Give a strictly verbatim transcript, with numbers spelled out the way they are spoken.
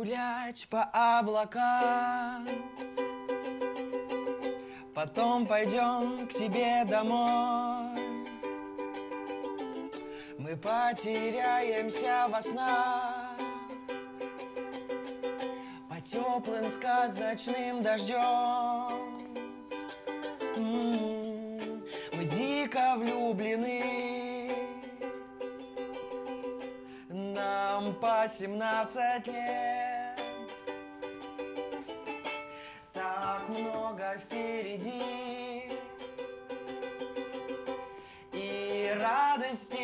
гулять по облакам, потом пойдем к тебе домой. Мы потеряемся во снах по теплым сказочным дождем. М-м-м, мы дико влюблены, нам по семнадцать лет. Так много впереди и радости